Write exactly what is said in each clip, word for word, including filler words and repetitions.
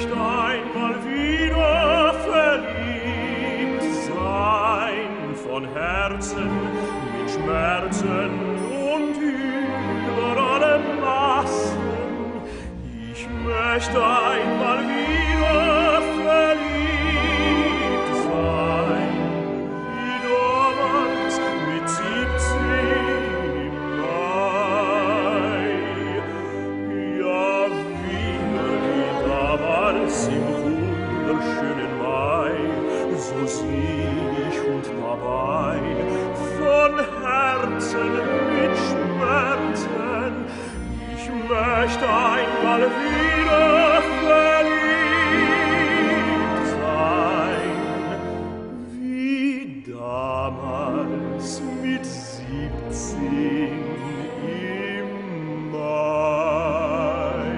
möcht einmal wieder verliebt sein, von Herzen, mit Schmerzen und über alle Massen. Ich möcht einmal wieder verliebt sein, wie damals mit siebzehn im Mai. Ja, wieder wie damals im wunderschönen Mai, so selig und dabei, von Herzen mit Schmerzen. Ich möcht einmal wieder verliebt sein, wie damals mit siebzehn im Mai.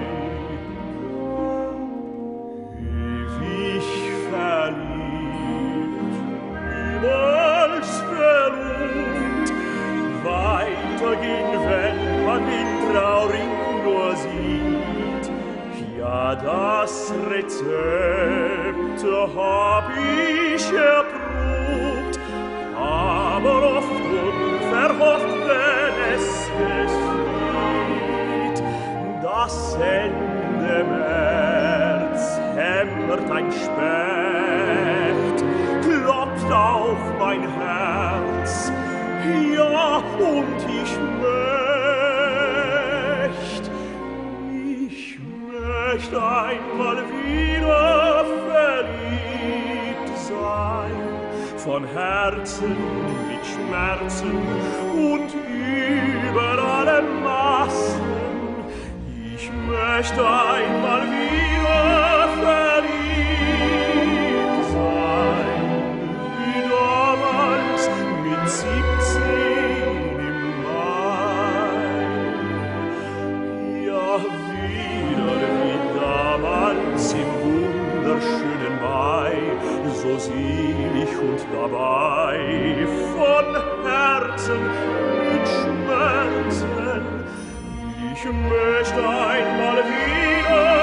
Ewig verliebt, niemals verlobt, weitergehen, wenn man den Trauring nur sieht. Ja, das Rezept hab ich erprobt, aber oft unverhofft, wenn es geschieht. Das Ende März hämmert ein Specht, klopft auf mein Herz, ja, und ich möcht, ich möcht einmal wieder verliebt sein, von Herzen mit Schmerzen und über alle Massen. Ich möcht einmal wieder verliebt sein, wie damals mit siebzehn im Mai. Ja, wieder wie damals im wunderschönen Mai, so selig und dabei, von Herzen mit Schmerzen. Ich möcht einmal wieder